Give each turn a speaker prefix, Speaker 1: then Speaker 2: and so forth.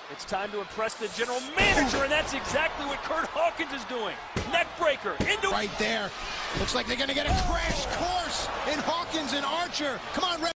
Speaker 1: It's time to impress the general manager, and that's exactly what Kurt Hawkins is doing. Neck breaker into
Speaker 2: right there. Looks like they're going to get a crash course in Hawkins and Archer. Come on, Red.